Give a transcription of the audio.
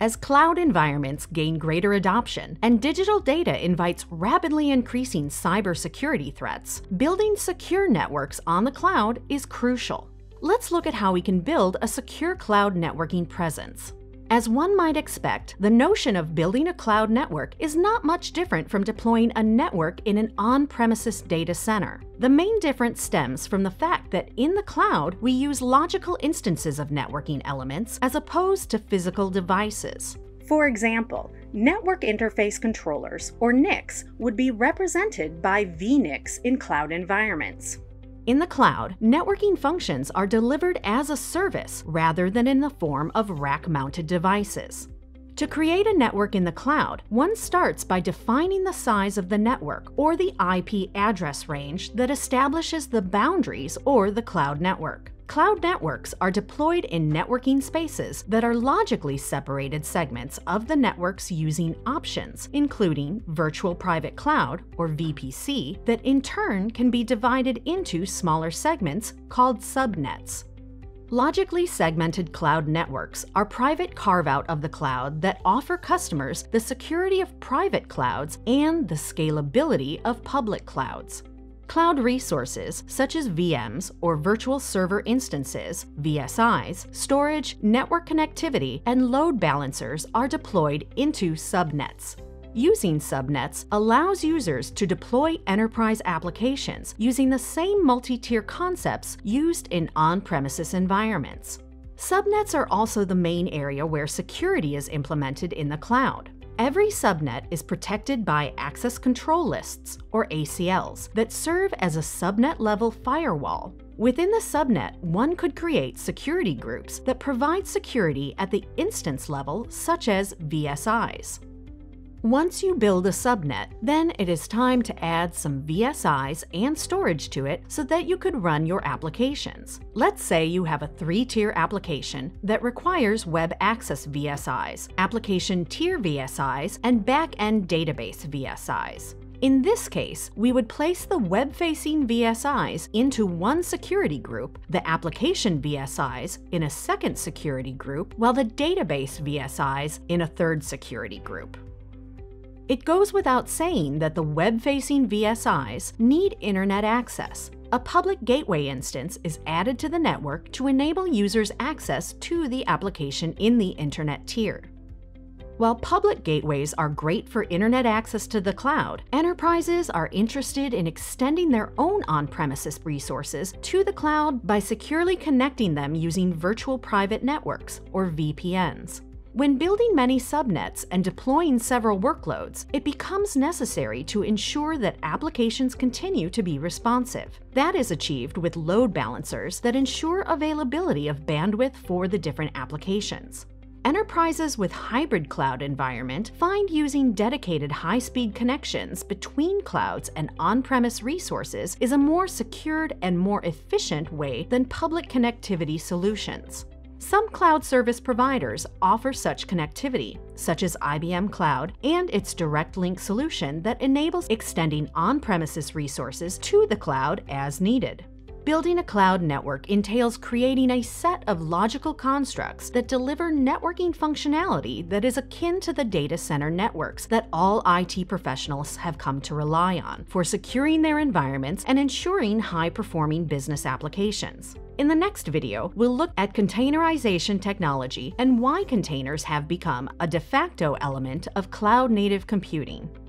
As cloud environments gain greater adoption and digital data invites rapidly increasing cybersecurity threats, building secure networks on the cloud is crucial. Let's look at how we can build a secure cloud networking presence. As one might expect, the notion of building a cloud network is not much different from deploying a network in an on-premises data center. The main difference stems from the fact that in the cloud, we use logical instances of networking elements as opposed to physical devices. For example, network interface controllers, or NICs, would be represented by vNICs in cloud environments. In the cloud, networking functions are delivered as a service rather than in the form of rack-mounted devices. To create a network in the cloud, one starts by defining the size of the network or the IP address range that establishes the boundaries or the cloud network. Cloud networks are deployed in networking spaces that are logically separated segments of the networks using options, including Virtual Private Cloud, or VPC, that in turn can be divided into smaller segments called subnets. Logically segmented cloud networks are private carve-out of the cloud that offer customers the security of private clouds and the scalability of public clouds. Cloud resources, such as VMs or virtual server instances, VSIs, storage, network connectivity, and load balancers are deployed into subnets. Using subnets allows users to deploy enterprise applications using the same multi-tier concepts used in on-premises environments. Subnets are also the main area where security is implemented in the cloud. Every subnet is protected by access control lists, or ACLs, that serve as a subnet-level firewall. Within the subnet, one could create security groups that provide security at the instance level, such as VSIs. Once you build a subnet, then it is time to add some VSIs and storage to it so that you could run your applications. Let's say you have a 3-tier application that requires web access VSIs, application tier VSIs, and back-end database VSIs. In this case, we would place the web-facing VSIs into one security group, the application VSIs in a second security group, while the database VSIs in a third security group. It goes without saying that the web-facing VSIs need internet access. A public gateway instance is added to the network to enable users access to the application in the internet tier. While public gateways are great for internet access to the cloud, enterprises are interested in extending their own on-premises resources to the cloud by securely connecting them using virtual private networks, or VPNs. When building many subnets and deploying several workloads, it becomes necessary to ensure that applications continue to be responsive. That is achieved with load balancers that ensure availability of bandwidth for the different applications. Enterprises with hybrid cloud environment find using dedicated high-speed connections between clouds and on-premise resources is a more secured and more efficient way than public connectivity solutions. Some cloud service providers offer such connectivity, such as IBM Cloud and its Direct Link solution that enables extending on-premises resources to the cloud as needed. Building a cloud network entails creating a set of logical constructs that deliver networking functionality that is akin to the data center networks that all IT professionals have come to rely on for securing their environments and ensuring high-performing business applications. In the next video, we'll look at containerization technology and why containers have become a de facto element of cloud-native computing.